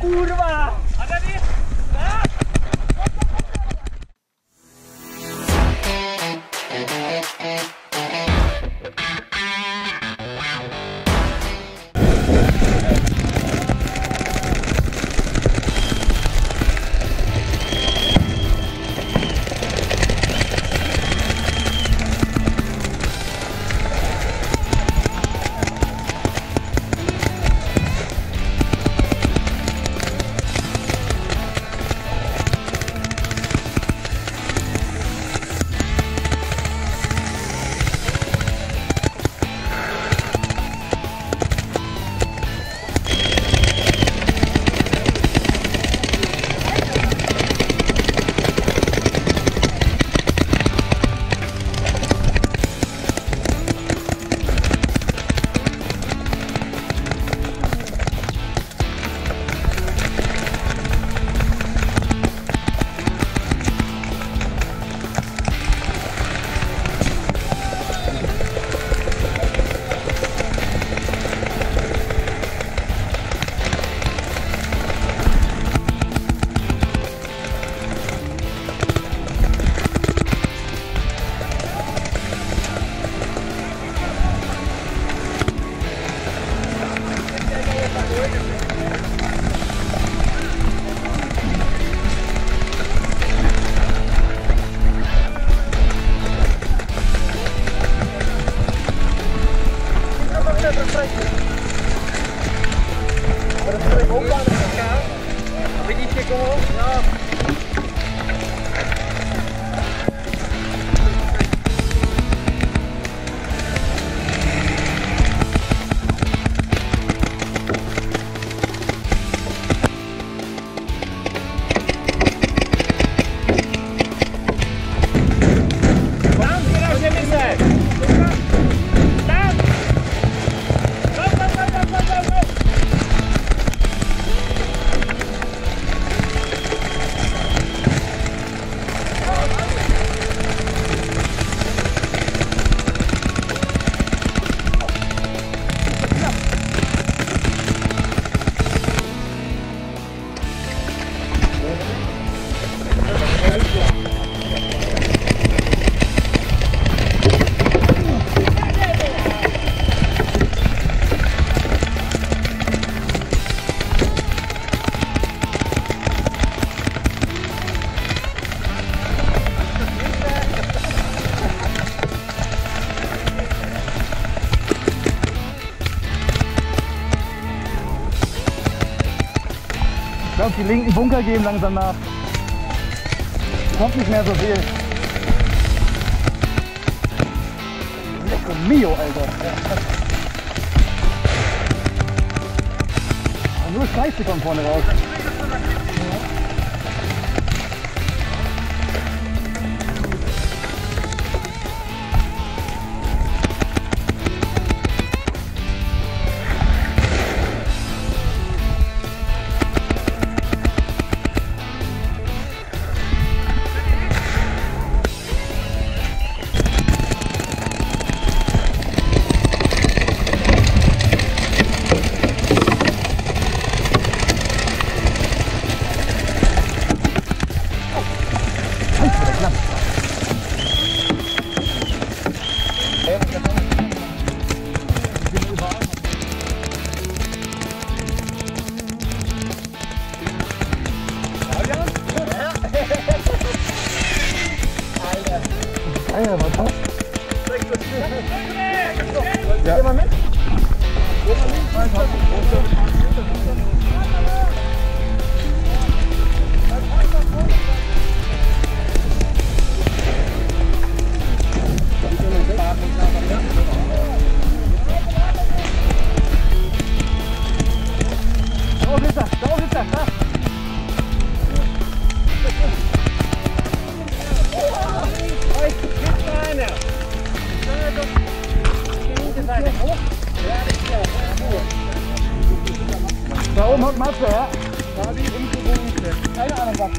Kurwa! Hat er die? Ja! Ich glaube, die linken Bunker geben langsam nach. Kommt nicht mehr so viel. Lecco mio, Alter. Nur Scheiße kommt vorne raus. Alter, was das? Ja. Geh mal mit. Da oben hat Matze, ja? Da die umgewogen. Keine Ahnung, was.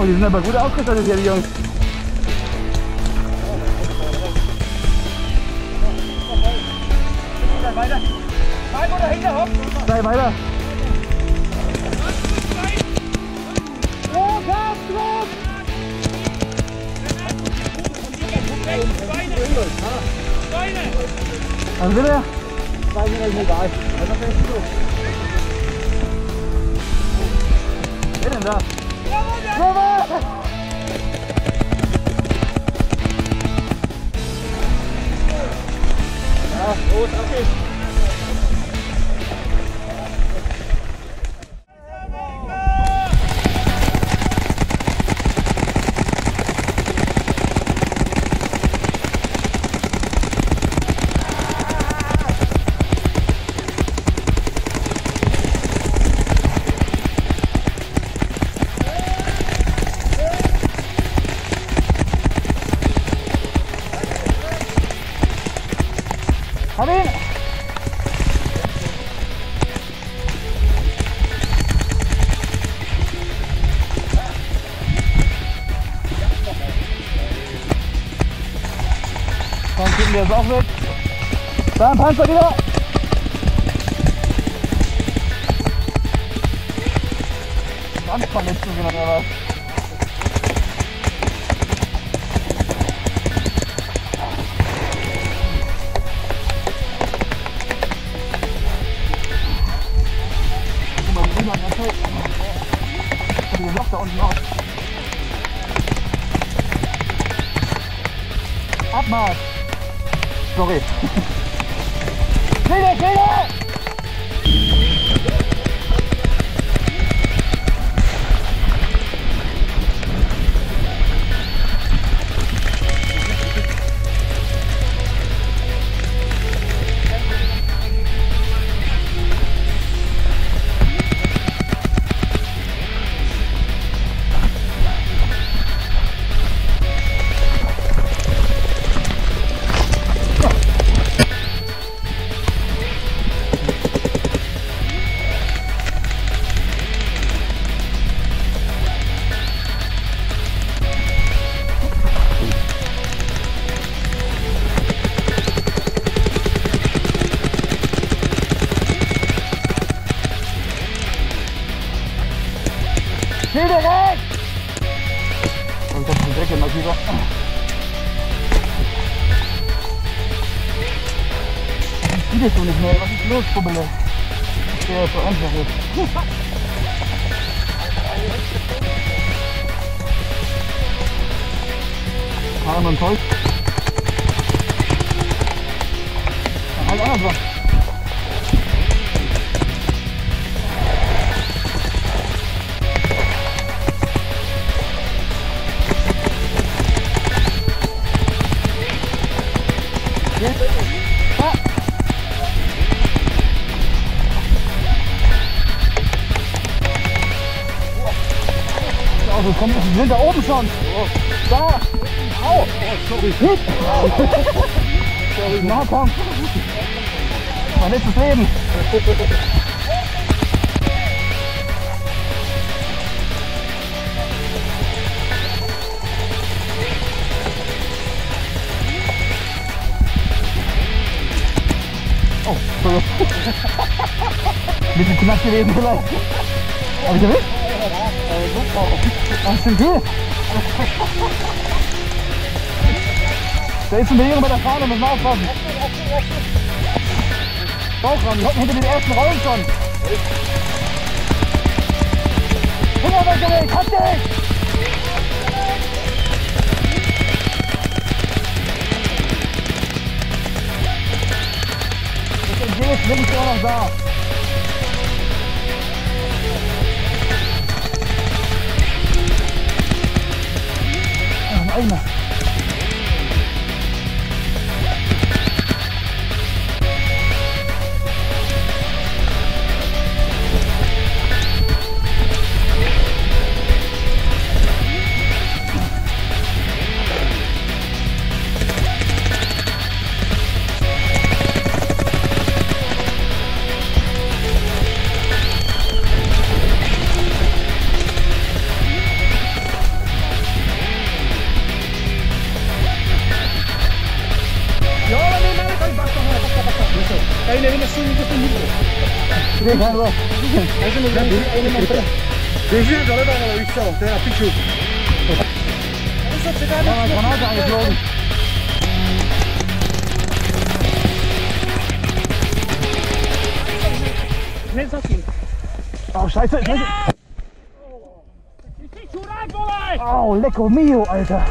Oh, die sind aber gut ausgestattet hier, die Jungs. Weiter. Halb oder hinter, hopp. Sei weiter. Oh, Gas, drauf. Beine. Beine. Also bitte. Beine ist egal. Wer denn da? Ja, los, auf geht's. Hab ihn! Komm, kippen wir das auch weg. Da, Panzer wieder! Wandverletzung oder was? Den Loch da unten auf. Abmarsch! Sorry. Schilder, Schilder! Schilder weg! Und das ist die Decke massiver. Ich sehe das so nicht mehr. Was ist los, Bubbele? Der ist so einfach jetzt. Fahren und Zeug. Halt auch noch was. Also komm, wir sind da oben schon. Da. Au. Sorry. Sorry. Na komm. Mein letztes Leben. Oh, sorry. Mit dem Knack gewesen vielleicht. Hab ich erwischt? Ach, stimmt gut. Da ist eine Bewegung bei der Fahne, müssen wir aufpassen. Bauchraum, die hocken hinter den ersten Rollen schon. Finger weggelegt, hat dich! Das entgeht, bin ich auch noch da. Einer. Kaya na rin mas yung gusto nito. Sige, kaya ba? Kasi mo ganito ay naman pre. 대신 저러다가 있어. 내가 피추. Ano sa tsaka Ja, Granate eingeflogen. Schnell sag's ihm. Oh, scheiße, scheiße. Ich zieh schon rein, Wolle! Oh, lecco mio, Alter.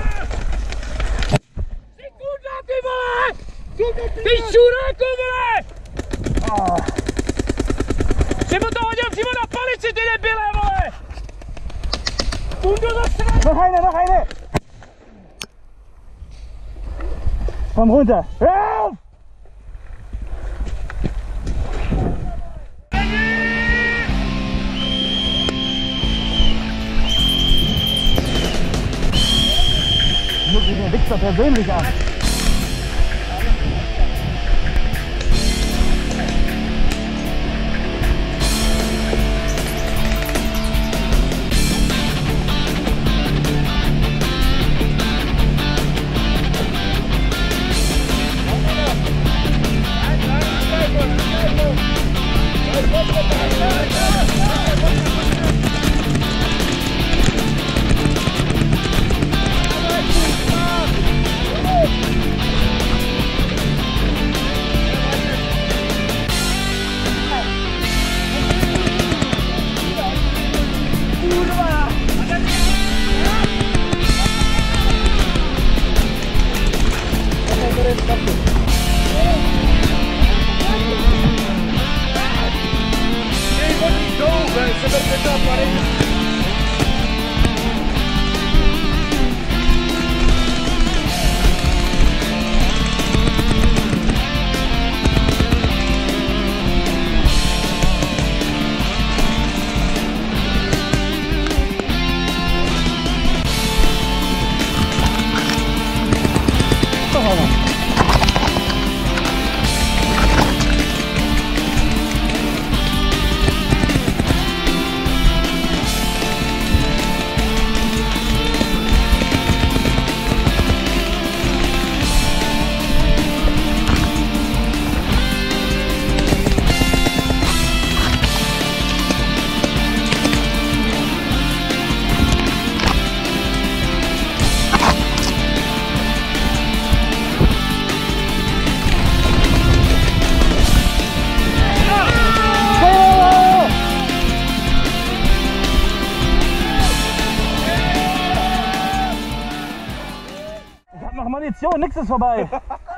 Sieh gut nach dir, Wolle! Zieh schon rein, Wolle! Oh, Si mu to hodil přímo na palici, ty debile, vole! Kundu do strany! noch eine, noch eine. Komm runter. Hör auf! Guck dir den Wichser persönlich an. Munition, nix ist vorbei.